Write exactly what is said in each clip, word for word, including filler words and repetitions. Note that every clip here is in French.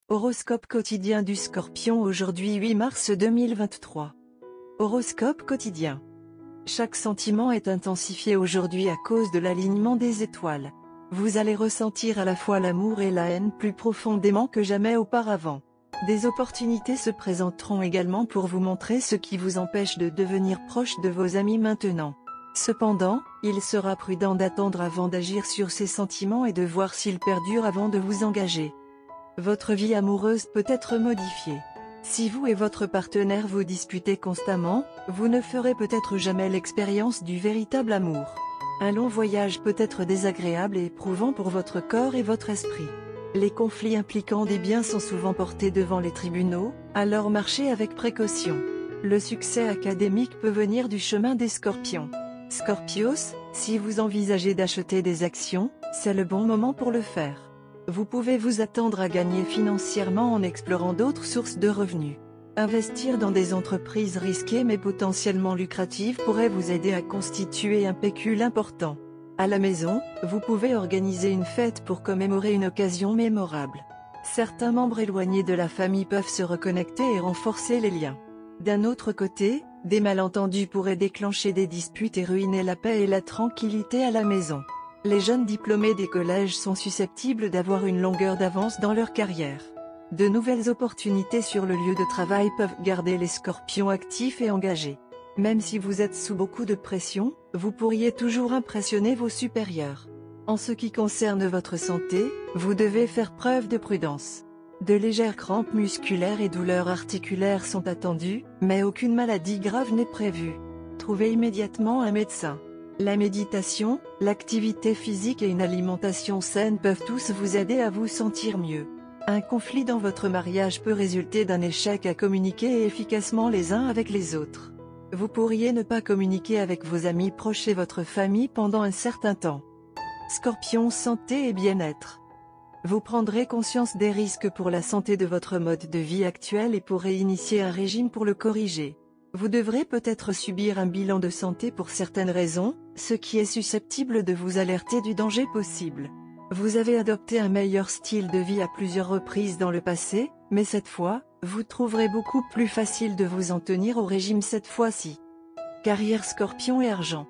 Horoscope quotidien du Scorpion aujourd'hui huit mars deux mille vingt-trois. Horoscope quotidien. Chaque sentiment est intensifié aujourd'hui à cause de l'alignement des étoiles. Vous allez ressentir à la fois l'amour et la haine plus profondément que jamais auparavant. Des opportunités se présenteront également pour vous montrer ce qui vous empêche de devenir proche de vos amis maintenant. Cependant, il sera prudent d'attendre avant d'agir sur ces sentiments et de voir s'ils perdurent avant de vous engager. Votre vie amoureuse peut être modifiée. Si vous et votre partenaire vous disputez constamment, vous ne ferez peut-être jamais l'expérience du véritable amour. Un long voyage peut être désagréable et éprouvant pour votre corps et votre esprit. Les conflits impliquant des biens sont souvent portés devant les tribunaux, alors marchez avec précaution. Le succès académique peut venir du chemin des scorpions. Scorpios, si vous envisagez d'acheter des actions, c'est le bon moment pour le faire. Vous pouvez vous attendre à gagner financièrement en explorant d'autres sources de revenus. Investir dans des entreprises risquées mais potentiellement lucratives pourrait vous aider à constituer un pécule important. À la maison, vous pouvez organiser une fête pour commémorer une occasion mémorable. Certains membres éloignés de la famille peuvent se reconnecter et renforcer les liens. D'un autre côté, des malentendus pourraient déclencher des disputes et ruiner la paix et la tranquillité à la maison. Les jeunes diplômés des collèges sont susceptibles d'avoir une longueur d'avance dans leur carrière. De nouvelles opportunités sur le lieu de travail peuvent garder les scorpions actifs et engagés. Même si vous êtes sous beaucoup de pression, vous pourriez toujours impressionner vos supérieurs. En ce qui concerne votre santé, vous devez faire preuve de prudence. De légères crampes musculaires et douleurs articulaires sont attendues, mais aucune maladie grave n'est prévue. Trouvez immédiatement un médecin. La méditation, l'activité physique et une alimentation saine peuvent tous vous aider à vous sentir mieux. Un conflit dans votre mariage peut résulter d'un échec à communiquer efficacement les uns avec les autres. Vous pourriez ne pas communiquer avec vos amis proches et votre famille pendant un certain temps. Scorpion, santé et bien-être. Vous prendrez conscience des risques pour la santé de votre mode de vie actuel et pourrez initier un régime pour le corriger. Vous devrez peut-être subir un bilan de santé pour certaines raisons, ce qui est susceptible de vous alerter du danger possible. Vous avez adopté un meilleur style de vie à plusieurs reprises dans le passé, mais cette fois, vous trouverez beaucoup plus facile de vous en tenir au régime cette fois-ci. Carrière Scorpion et argent.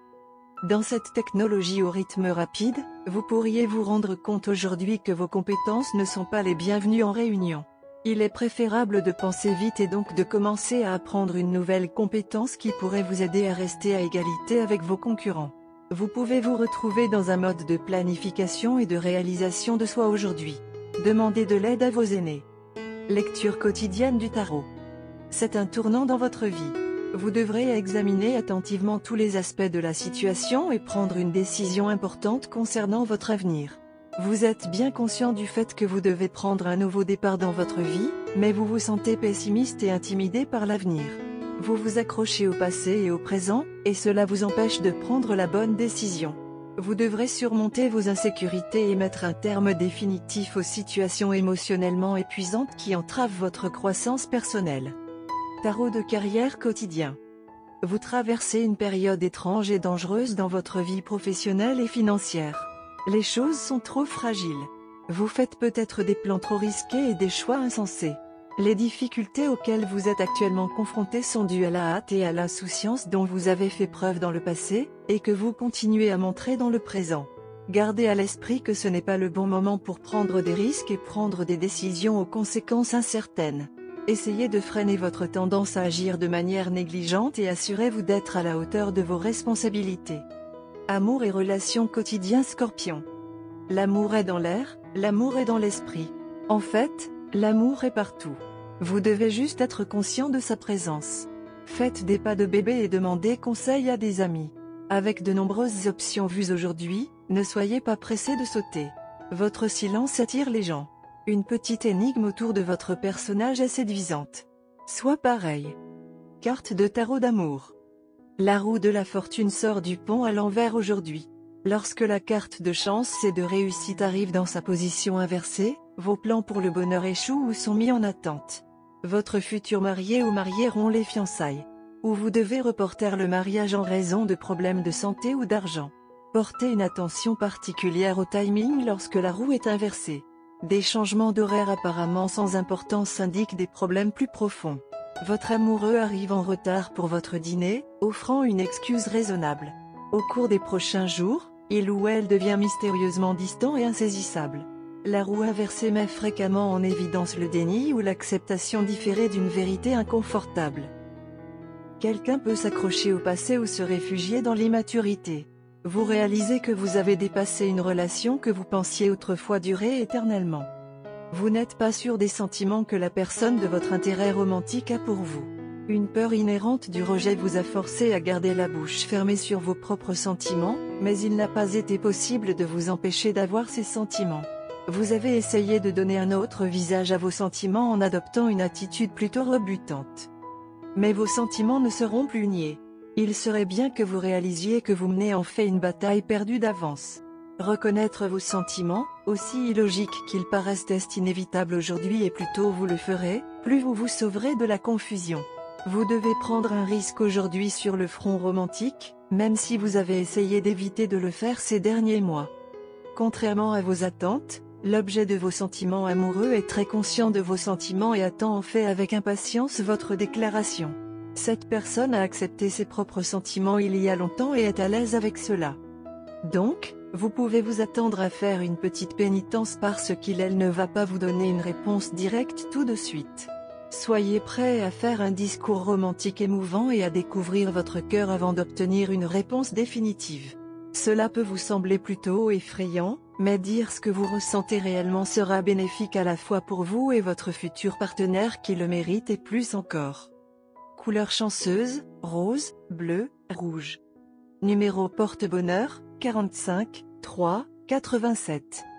Dans cette technologie au rythme rapide, vous pourriez vous rendre compte aujourd'hui que vos compétences ne sont pas les bienvenues en réunion. Il est préférable de penser vite et donc de commencer à apprendre une nouvelle compétence qui pourrait vous aider à rester à égalité avec vos concurrents. Vous pouvez vous retrouver dans un mode de planification et de réalisation de soi aujourd'hui. Demandez de l'aide à vos aînés. Lecture quotidienne du tarot. C'est un tournant dans votre vie. Vous devrez examiner attentivement tous les aspects de la situation et prendre une décision importante concernant votre avenir. Vous êtes bien conscient du fait que vous devez prendre un nouveau départ dans votre vie, mais vous vous sentez pessimiste et intimidé par l'avenir. Vous vous accrochez au passé et au présent, et cela vous empêche de prendre la bonne décision. Vous devrez surmonter vos insécurités et mettre un terme définitif aux situations émotionnellement épuisantes qui entravent votre croissance personnelle. Tarot de carrière quotidien. Vous traversez une période étrange et dangereuse dans votre vie professionnelle et financière. Les choses sont trop fragiles. Vous faites peut-être des plans trop risqués et des choix insensés. Les difficultés auxquelles vous êtes actuellement confrontés sont dues à la hâte et à l'insouciance dont vous avez fait preuve dans le passé, et que vous continuez à montrer dans le présent. Gardez à l'esprit que ce n'est pas le bon moment pour prendre des risques et prendre des décisions aux conséquences incertaines. Essayez de freiner votre tendance à agir de manière négligente et assurez-vous d'être à la hauteur de vos responsabilités. Amour et relations quotidiens Scorpion. L'amour est dans l'air, l'amour est dans l'esprit. En fait, l'amour est partout. Vous devez juste être conscient de sa présence. Faites des pas de bébé et demandez conseil à des amis. Avec de nombreuses options vues aujourd'hui, ne soyez pas pressé de sauter. Votre silence attire les gens. Une petite énigme autour de votre personnage est séduisante. Sois pareil. Carte de tarot d'amour. La roue de la fortune sort du pont à l'envers aujourd'hui. Lorsque la carte de chance et de réussite arrive dans sa position inversée, vos plans pour le bonheur échouent ou sont mis en attente. Votre futur marié ou mariée rompt les fiançailles. Ou vous devez reporter le mariage en raison de problèmes de santé ou d'argent. Portez une attention particulière au timing lorsque la roue est inversée. Des changements d'horaire apparemment sans importance indiquent des problèmes plus profonds. Votre amoureux arrive en retard pour votre dîner, offrant une excuse raisonnable. Au cours des prochains jours, il ou elle devient mystérieusement distant et insaisissable. La roue inversée met fréquemment en évidence le déni ou l'acceptation différée d'une vérité inconfortable. Quelqu'un peut s'accrocher au passé ou se réfugier dans l'immaturité. Vous réalisez que vous avez dépassé une relation que vous pensiez autrefois durer éternellement. Vous n'êtes pas sûr des sentiments que la personne de votre intérêt romantique a pour vous. Une peur inhérente du rejet vous a forcé à garder la bouche fermée sur vos propres sentiments, mais il n'a pas été possible de vous empêcher d'avoir ces sentiments. Vous avez essayé de donner un autre visage à vos sentiments en adoptant une attitude plutôt rebutante. Mais vos sentiments ne seront plus niés. Il serait bien que vous réalisiez que vous menez en fait une bataille perdue d'avance. Reconnaître vos sentiments, aussi illogiques qu'ils paraissent est inévitable aujourd'hui et plus tôt vous le ferez, plus vous vous sauverez de la confusion. Vous devez prendre un risque aujourd'hui sur le front romantique, même si vous avez essayé d'éviter de le faire ces derniers mois. Contrairement à vos attentes, l'objet de vos sentiments amoureux est très conscient de vos sentiments et attend en fait avec impatience votre déclaration. Cette personne a accepté ses propres sentiments il y a longtemps et est à l'aise avec cela. Donc, vous pouvez vous attendre à faire une petite pénitence parce qu'il elle ne va pas vous donner une réponse directe tout de suite. Soyez prêt à faire un discours romantique émouvant et à découvrir votre cœur avant d'obtenir une réponse définitive. Cela peut vous sembler plutôt effrayant, mais dire ce que vous ressentez réellement sera bénéfique à la fois pour vous et votre futur partenaire qui le mérite et plus encore. Couleur chanceuse, rose, bleu, rouge. Numéro porte-bonheur, quarante-cinq, trois, quatre-vingt-sept.